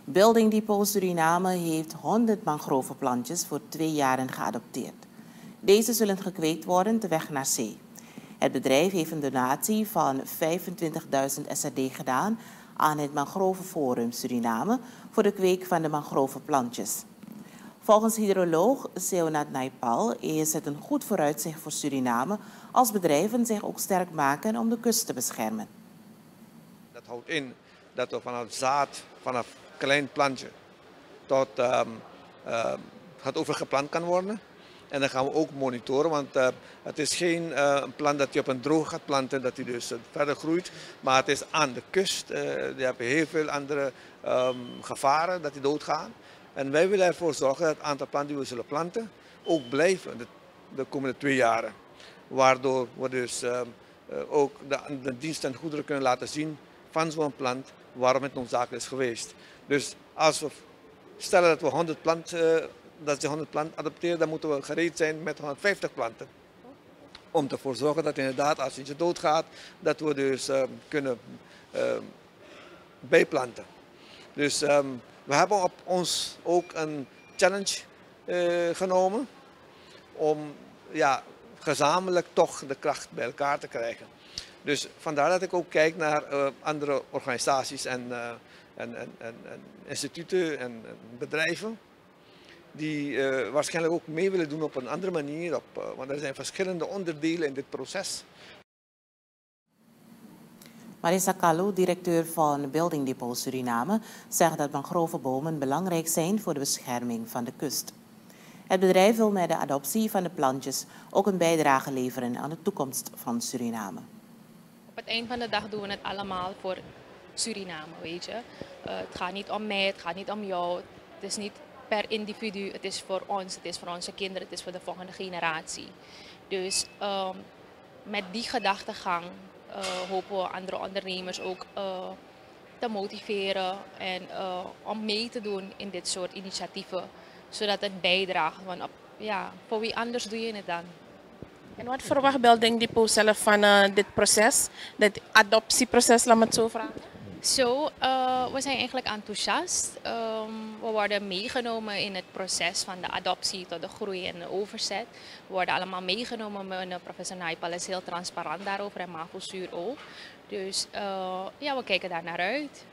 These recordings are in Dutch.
Building Depot Suriname heeft 100 mangrovenplantjes voor 2 jaren geadopteerd. Deze zullen gekweekt worden de weg naar zee. Het bedrijf heeft een donatie van 25.000 SRD gedaan aan het Mangrovenforum Suriname voor de kweek van de mangrovenplantjes. Volgens hydroloog Seonat Naipal is het een goed vooruitzicht voor Suriname als bedrijven zich ook sterk maken om de kust te beschermen. Dat houdt in dat we vanaf zaad, vanaf klein plantje tot het overgeplant kan worden. En dan gaan we ook monitoren, want het is geen plant dat je op een droog gaat planten, dat hij dus verder groeit. Maar het is aan de kust. Je hebt heel veel andere gevaren dat die doodgaan. En wij willen ervoor zorgen dat het aantal planten die we zullen planten ook blijven de komende 2 jaren. Waardoor we dus ook de diensten en goederen kunnen laten zien van zo'n plant waarom het noodzakelijk is geweest. Dus als we stellen dat we 100 planten adopteren, dan moeten we gereed zijn met 150 planten. Om ervoor te zorgen dat inderdaad als iets doodgaat, dat we dus kunnen bijplanten. Dus we hebben op ons ook een challenge genomen om gezamenlijk toch de kracht bij elkaar te krijgen. Dus vandaar dat ik ook kijk naar andere organisaties en instituten en bedrijven die waarschijnlijk ook mee willen doen op een andere manier, want er zijn verschillende onderdelen in dit proces. Marissa Kalou, directeur van Building Depot Suriname, zegt dat mangrovenbomen belangrijk zijn voor de bescherming van de kust. Het bedrijf wil met de adoptie van de plantjes ook een bijdrage leveren aan de toekomst van Suriname. Op het eind van de dag doen we het allemaal voor Suriname, weet je. Het gaat niet om mij, het gaat niet om jou. Het is niet per individu, het is voor ons, het is voor onze kinderen, het is voor de volgende generatie. Dus met die gedachtegang hopen we andere ondernemers ook te motiveren en om mee te doen in dit soort initiatieven, zodat het bijdraagt. Want voor wie anders doe je het dan? En wat verwacht Building Depot zelf van dit proces, dit adoptieproces, laat me het zo vragen? We zijn eigenlijk enthousiast. We worden meegenomen in het proces van de adoptie tot de groei en de overzet. We worden allemaal meegenomen. Professor Naipal is heel transparant daarover en Mavosuur ook. Dus we kijken daar naar uit.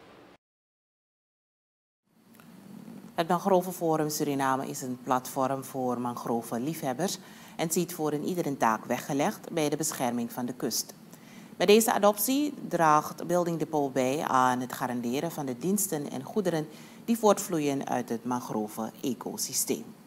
Het Mangrovenforum Suriname is een platform voor mangrovenliefhebbers en ziet voor ieder een taak weggelegd bij de bescherming van de kust. Met deze adoptie draagt Building Depot bij aan het garanderen van de diensten en goederen die voortvloeien uit het mangrove-ecosysteem.